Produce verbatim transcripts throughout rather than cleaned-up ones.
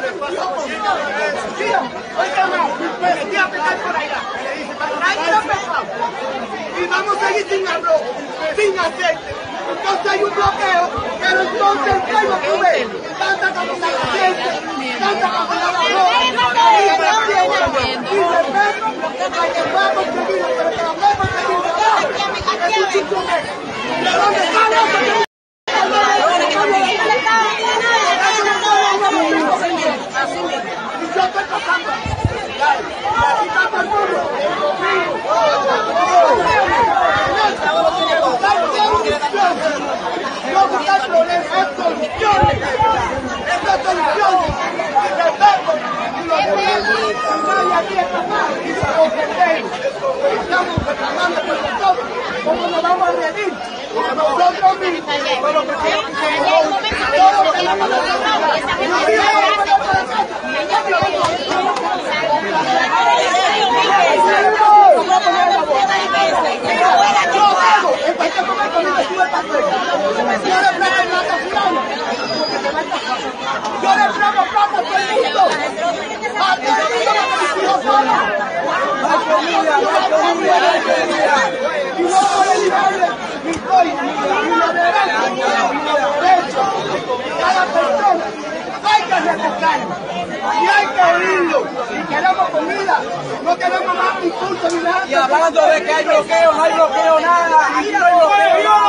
Y vamos a ir sin arroz, sin aceite. Entonces hay un bloqueo, pero entonces el pueblo tú ves, tanta cantidad de aceite, tanta cantidad de arroz, y de perro, para que pueda conseguirlo, pero que la pueda conseguir, es un chico de dónde está eso. Y yo estoy pasando, y está todo el mundo. No buscar problemas, es soluciones, es soluciones, y respeto, y los políticos, nadie aquí es capaz, y se ofendemos, estamos reclamando por nosotros, ¿cómo nos vamos a rendir? Porque nosotros mismos, todos los que todos tenemos la yo le traigo plata a todo el mundo. A todo el mundo le presión sola. La comida, la comida, la comida. Y no puede librarle ni estoy, ni la derecha, ni la derecha. Cada persona hay que respetarlo. Y hay que irlo. Si queremos comida, no queremos más discursos ni nada. Y hablando de que hay bloqueo, no hay bloqueo nada. Aquí no hay bloqueo.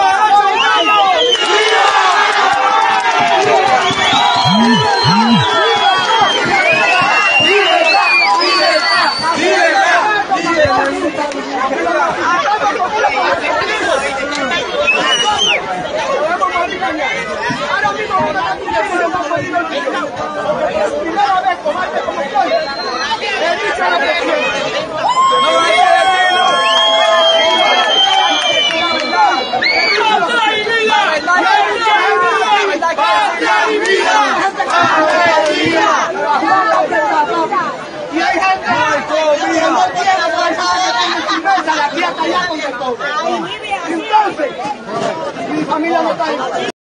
Y hay gente que no quiere trabajar de aquí hasta allá con el todo. Entonces, mi familia no está ahí.